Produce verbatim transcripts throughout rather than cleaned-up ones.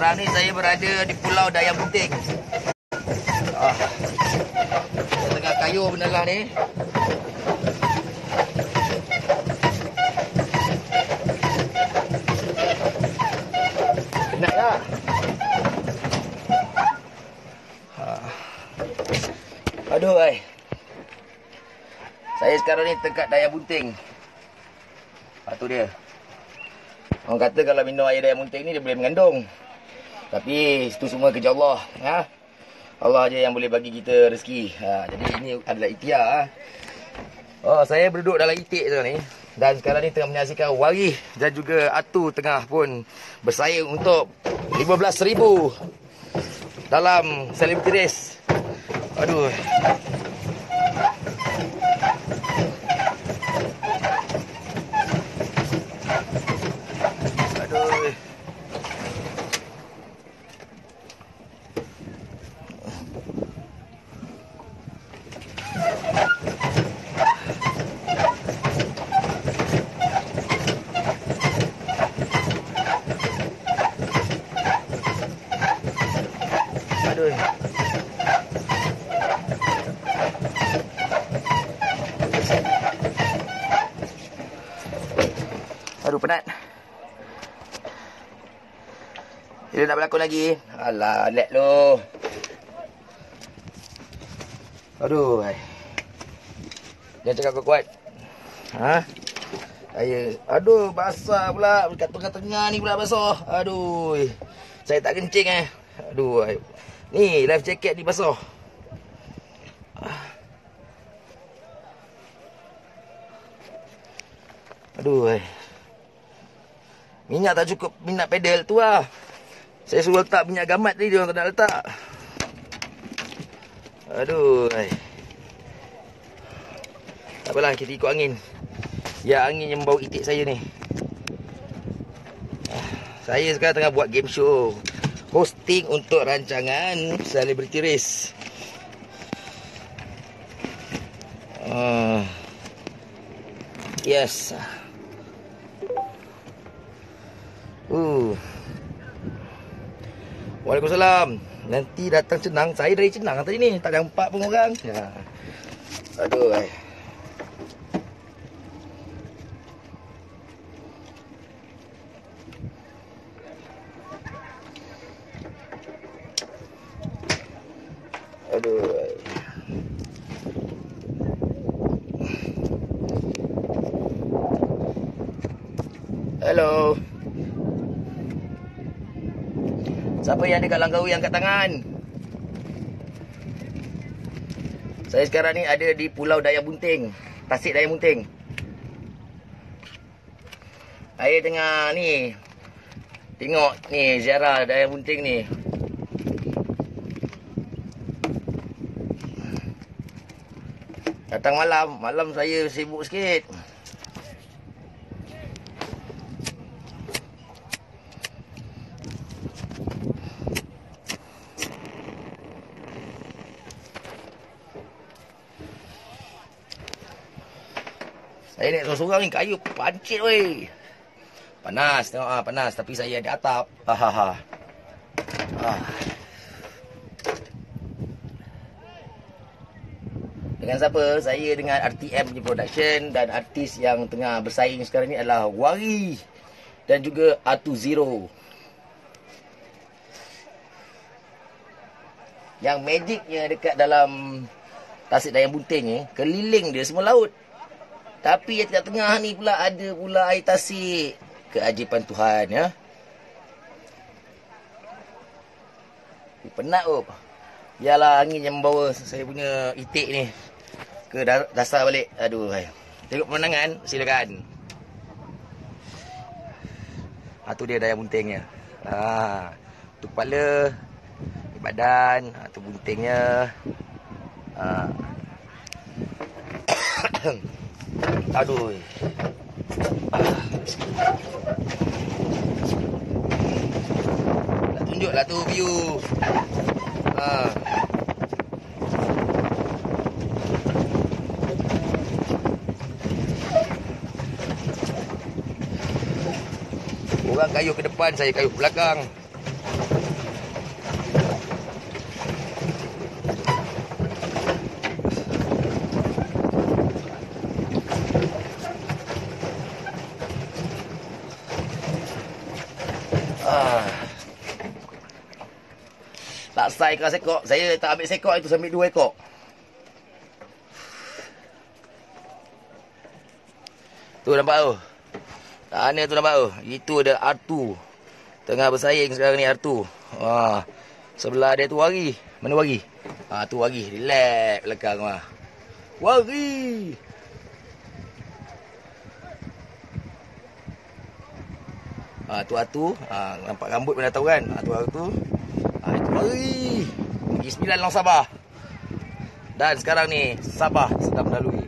Sekarang ni saya berada di Pulau Dayang Bunting. Ah, saya tengah kayuh benda lah ni. Penat tak? Ah. Aduh, ay. Saya sekarang ni dekat Dayang Bunting. Ah, tu dia. Orang kata kalau minum air Dayang Bunting ni dia boleh mengandung. Tapi itu semua kerja Allah. Ha? Allah je yang boleh bagi kita rezeki. Ha, jadi ini adalah ikhtiar. Ha? Oh, saya berduduk dalam itik tu ni. Dan sekarang ni tengah menyaksikan Warih dan juga Atu tengah pun bersaing untuk lima belas ribu dalam celebrity race. Aduh. Aduh. Aduh. Aduh, penat. Dia nak berlakon lagi. Alah, let lo. Aduh. Jangan cakap kuat-kuat. Ha? Saya, aduh, basah pula. Kat tengah-tengah ni pula basah. Aduh. Saya tak kencing eh. Aduh. Ni, life jacket ni basah. Aduh. Minyak tak cukup, minyak pedal tu lah. Saya suruh letak minyak gamat tadi, dia orang tak nak letak. Aduh. Tak apalah, kita ikut angin. Ya, angin yang membawa itik saya ni. Saya sekarang tengah buat game show. Hosting untuk rancangan Celebrity Race. Uh, yes. Uh. Waalaikumsalam. Nanti datang Cenang. Saya dari Cenang tadi ni. Tak nampak pun orang. Ya. Aduh. Ay. Aduh. Ay. Hello. Siapa yang ada kat Langkawi angkat tangan? Saya sekarang ni ada di Pulau Dayang Bunting, Tasik Dayang Bunting. Saya tengah ni tengok ni ziarah Dayang Bunting ni. Datang malam, malam saya sibuk sikit. Saya naik seorang-seorang ni, kayu pancit weh. Panas, tengok ah, panas. Tapi saya ada atap. Hahaha. Ah. Dengan siapa? Saya dengan R T M punya production. Dan artis yang tengah bersaing sekarang ni adalah Warih dan juga Atu Zero. Yang magicnya dekat dalam Tasik Dayang Bunting ni, keliling dia semua laut. Tapi yang tengah-tengah ni pula ada pula air tasik. Keajaiban Tuhan, ya. Penat oh. Biarlah angin yang membawa saya punya itik ni ke dasar balik. Aduh. Tengok pemandangan, silakan. Ha, tu dia Dayang Buntingnya. Ha, tu kepala, badan, ha, tu buntingnya. Ha. Aduh. Ah. Nak tunjuklah tu view. Ha. Orang kayuh ke depan, saya kayuh ke belakang. Ah. Tak sai keras ekor. Saya tak ambil sekor itu, saya ambil dua ekor. Tu nampak tu. Sana tu nampak tu. Itu ada Artu. Tengah bersaing sekarang ni Artu. Wah. Sebelah dia tu Wari. Mana Wari? Ah, tu Wari. Relax belakang mah. Wari. Ah, tu Artu. Ah, nampak rambut pun dah tahu kan? Ah, tu Artu. Ah, itu Wari. Negeri Sembilan Long Sabah. Dan sekarang ni Sabah sedang melalui.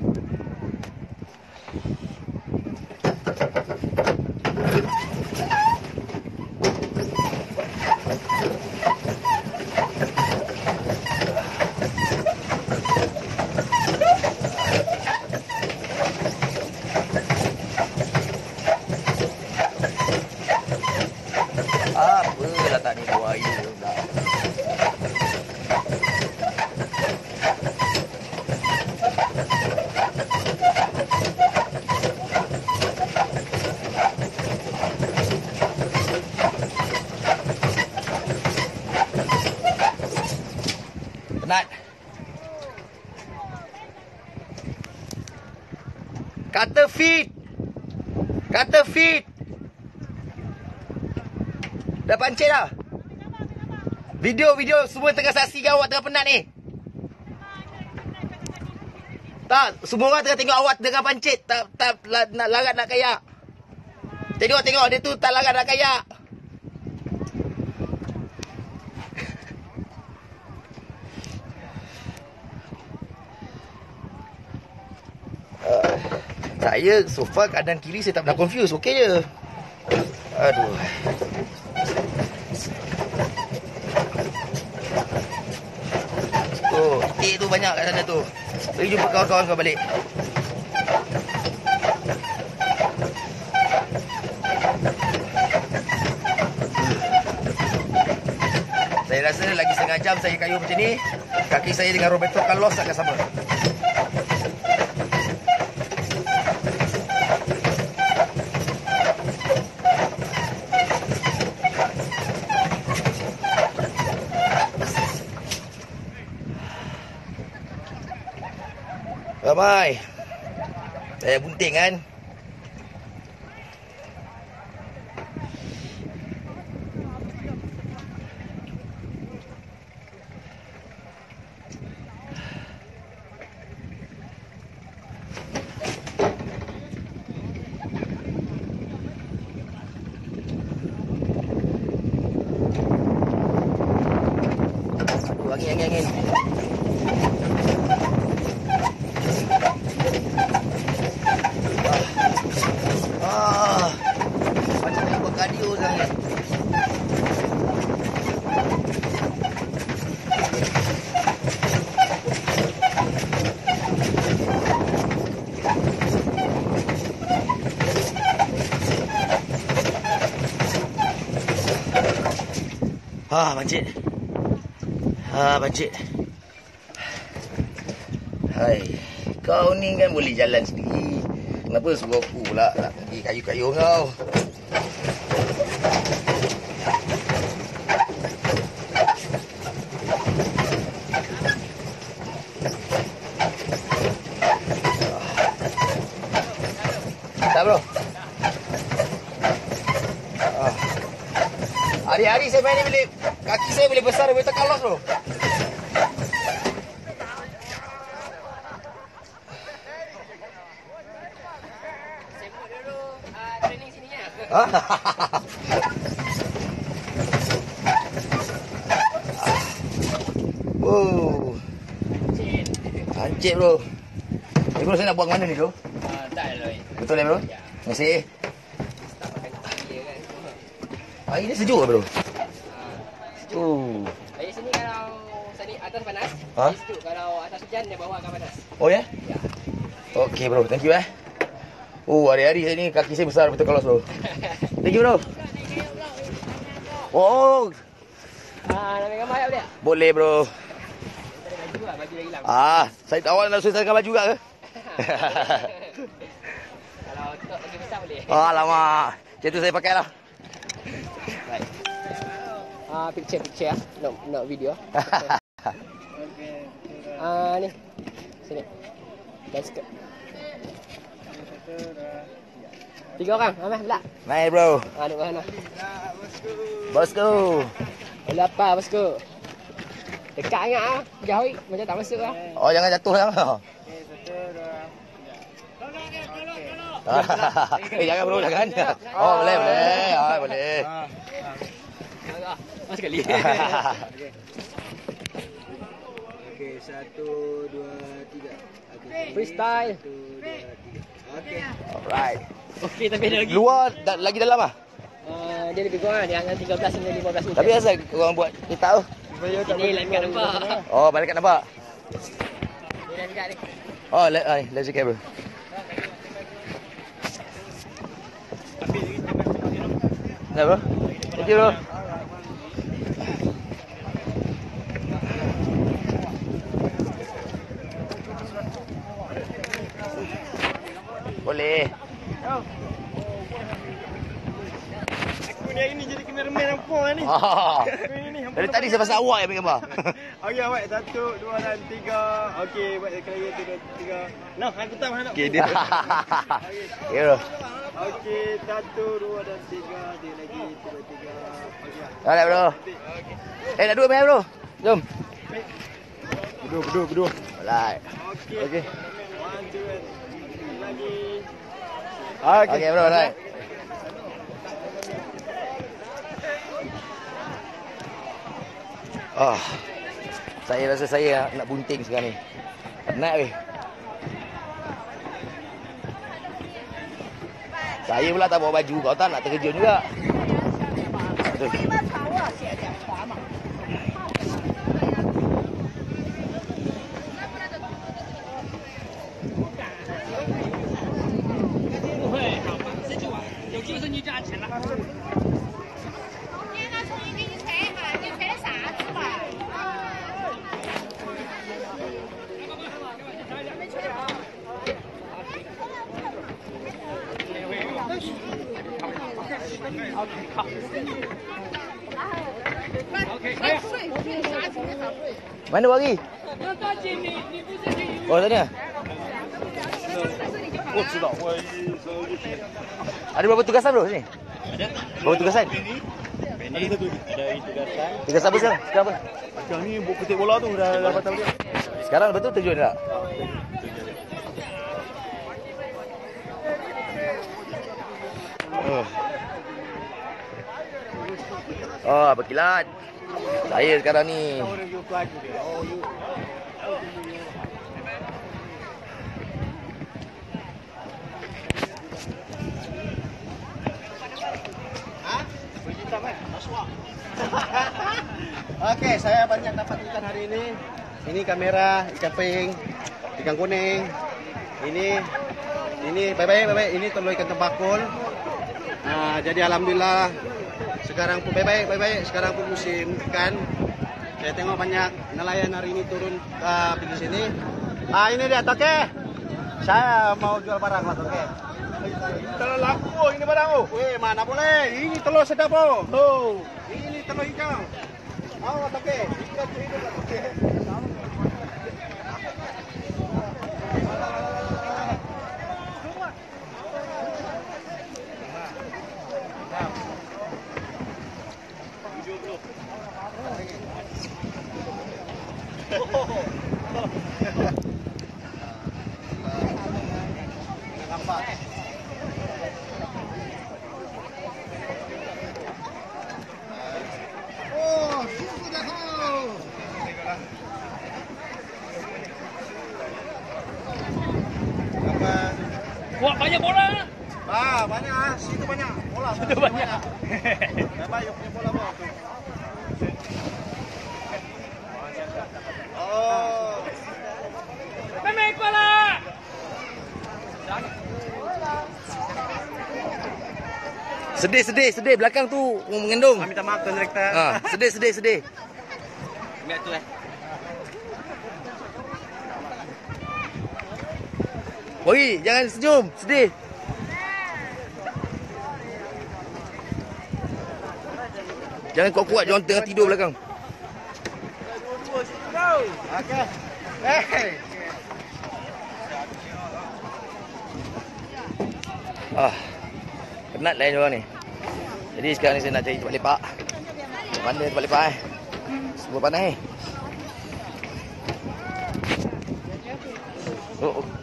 Apalah tak ni buaya dah. Penat. Kata fit. Kata fit. Dah pancit dah. Video-video semua tengah saksikan awak tengah penat ni. Tak, semua orang tengah tengok awak tengah pancit. Tak, tak nak larat nak kayak. Tengok, tengok. Dia tu tak larat nak kayak. Uh, saya so far kanan kiri saya tak pernah confuse. Okey je. Aduh. Oh, itik tu banyak kat sana tu. Pergi jumpa kawan-kawan kau balik. Saya rasa lagi setengah jam saya kayu macam ni, kaki saya dengan Roberto Carlos akan sama. Ramai. Saya bunting kan. Aduh, angin, angin, angin. Ah, macam nak buat kardio sekarang ni. Ah, pancit. Ah, pancit. Hai, kau ni kan boleh jalan sendiri. Kenapa suruh aku pula nak pergi kayu-kayu kau? Tak bro? Ah. Hari-hari saya main ni boleh, kaki saya boleh besar daripada Carlos bro. Wow. Pancit bro. Eh bro, saya nak buang mana ni bro? Uh, tak lah. Betul ya bro? Ya. Terima kasih. Air ni sejuk ke bro? Uh, sejuk. Oh. Air sini kalau sini atas panas, ha? Air sejuk. Kalau atas hujan dia bawah akan panas. Oh ya? Ya. Okey bro, thank you eh. Oh, hari-hari saya ni kaki saya besar betul kalau bro. Thank you bro. Oh. Ah, nak ambil gambar tak boleh? Boleh bro. Baju lah, baju dah hilang. Ah, saya awak nak suruh saya baju juga ke? Kalau tok lagi besar boleh. Alamak. Macam tu saya pakai lah. Ah, picture picture ah. Nak nak video. Ah ni. Sini. Let's go. Tiga orang, Amah belak. Naik bro. Ah, duduk sana. Bosku. Bola apa, bosku? Dekat ingat ah. Jauh macam tak masuk ah. Oh, jangan jatuh lah. Eh, jangan bro, jangan. Oh, boleh, boleh. Oh, boleh. Mas sekali. Okey, satu, dua, tiga. Okey. Freestyle. Satu, dua, tiga. Okey. Alright. Okey, tapi ada lagi. Luar, da- lagi dalam ah. Uh, dia lebih kurang dia angkat tiga belas sampai lima belas meter. Tapi asal korang buat ni tahu? Ini lain kat nampak. Oh, balik kat nampak. Ni lain kat ni. Oh, le- ah, laser cable. Dah bro. Thank you bro. Boleh. Aku ni hari ni jadi kameraman hangpa ni. Ah. Aku ni hangpa. Dari tadi saya pasal awak yang ambil gambar. Okey, awak satu, dua dan tiga. Okey, buat sekali lagi dua, tiga. Nah, aku tak nak. Okey dia. Okey bro. Okey, satu, dua dan tiga. Dia lagi dua, tiga. Okey. Alright bro. Eh nak dua main bro. Jom. Berdua, berdua, berdua. Alright. Okey. Okey. One, two, and lagi. Okey bro, alright. Ah. Saya rasa saya nak bunting sekarang ni. Penat weh. Saya pula tak bawa baju, kau tak nak terkejut juga. Betul. Mana bagi? Oh, tadi ah. Oh, sudah. Ada berapa tugasan bro sini? Ada. Berapa tugasan? Ada satu. Ada tugasan. Tugasan apa sekarang? Sekarang apa? Sekarang ni buat petik bola tu dah dapat tahu dia. Sekarang betul terjun tak? Oh. Oh, berkilat. Saya sekarang ni. Okey, saya banyak dapat ikan hari ini. Ini kamera, ikan ping, ikan kuning. Ini ini bye-bye bye-bye, ini telur ikan tembakul. Ah, jadi alhamdulillah sekarang pun bye-bye bye-bye, sekarang pun musim ikan. Saya tengok banyak nelayan hari ini turun ke pinggir sini. Ah, ini dia toke. Saya mau jual barang lah toke. Telur laku oh, ini barang oh. Weh, mana boleh? Ini telur sedap oh. Oh, ini telur hijau. Oh, toke. Ikan tu hidup lah toke. Wah, banyak bola. Ah, banyak ah. Situ banyak bola. Situ banyak. Nampak yuk punya bola bola tu. Oh. Memang bola. Sedih, sedih, sedih. Belakang tu mengandung. Minta maaf tuan direktur. Ah, sedih, sedih, sedih. Ambil tu eh. Bagi, jangan senyum. Sedih. Jangan kuat-kuat, jangan tengah tidur belakang. Okey. Hey. Ah, penat lah orang ni. Jadi sekarang ni saya nak cari tempat lepak. Mana tempat lepak eh? Semua panas eh. Oh, oh.